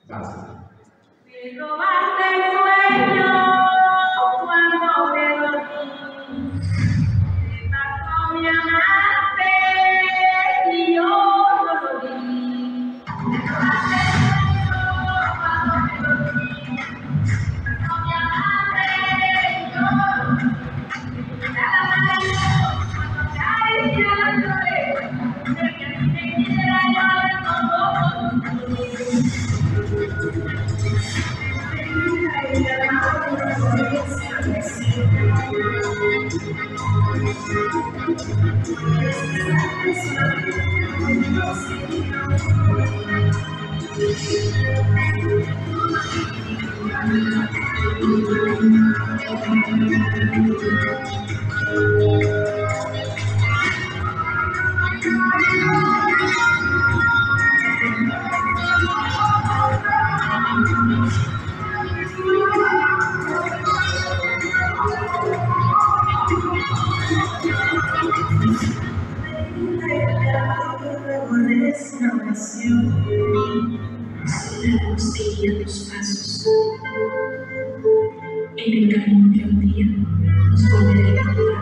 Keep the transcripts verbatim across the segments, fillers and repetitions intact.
Basta. Me robaste el sueño cuando te dormí. Me pasó mi amante y yo no lo vi. Me robaste el sueño cuando te dormí. Me pasó mi amante y yo no lo vi. Nada más cuando acaricia la soledad, de que a mí me quiera yo no puedo vivir. Seguir tus pasos en el camino que un día nos volveré a encontrar.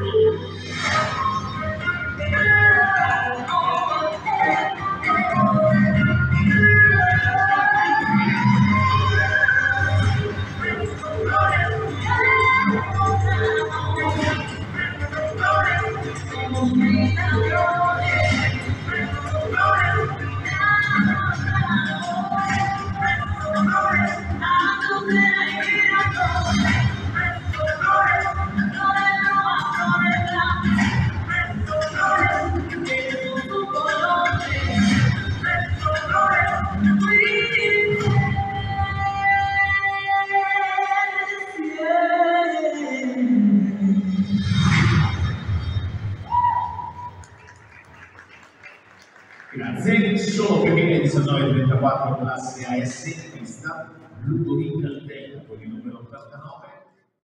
Grazie, sono femminile diciannove trentaquattro classe A S in pista, Ludovica al tempo di numero ottantanove.